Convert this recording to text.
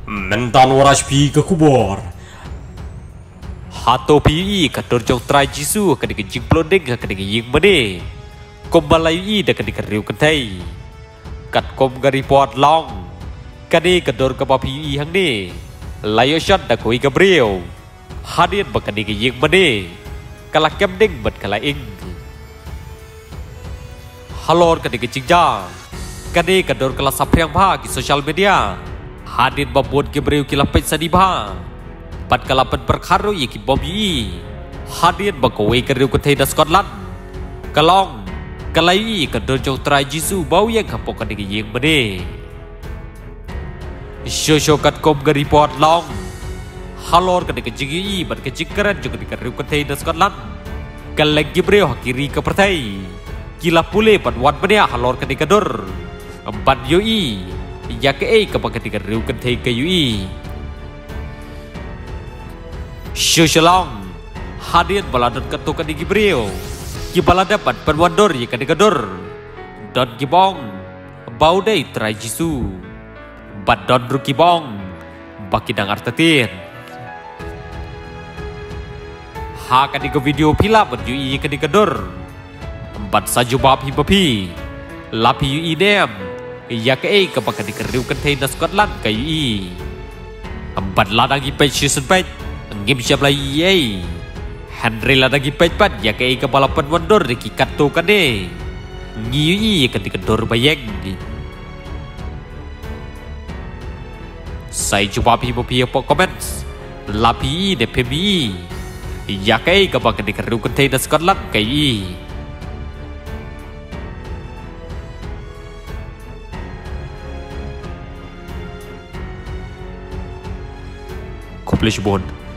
Mentan waras pi ke kubor. Hato PUI kator jong trai jisu kadang jing blondeng kadang jing made. Kom balai da kadang riu kentai. Kat kom gari pot long. Kadang kador kapa PUI hang ni. Layo shot da koi Gabriel. Hadian ba kadang jing made. Kala kem ding bat kala ing. Halor kadang jing ja. Kadang kador kala sapriang ba di sosial media. Hadin babon Gabriel kilapet sadiba. Pat kalapan perkara ye ki bobi. Hadin bakawe keriu ketai da Scotland. Kalong kalai kador jong trai jisu bau yang kapok kadang yang made. Shosho kat kom gari pot long. Halor kadang jingi bat kejingkaran jong keriu ketai da Scotland. Kalang Gabriel hakiri ke pertai. Kila pule pat wan mania halor kadang kador. Empat yoi. Ya ke kapag kadang keriu ketai ke yoi. Shalom, hadian baladan ketukan di Gabriel. Kibala dapat penwandor ya kadang-kadang. Don kibong, bau day trai jisu. Bad don rukibong, bakidang artatin. Ha kadigo video pila berjui kadang-kadang. Bad saju bapi bapi. Lapi yui dem. Ya ke kapag kadang keriu kentai na Scotland kayu. Bad ladang ipay season 5. Ngim siap lah ye. Henry lah lagi pet-pet ya ke kepala penwandor di kikato kane. Ngiyi ketika dor bayang. Saya coba pipi apa komen. Lapi de PBI. Ya ke kepala ketika rukun tenda Scotland kai. Kompleks bond.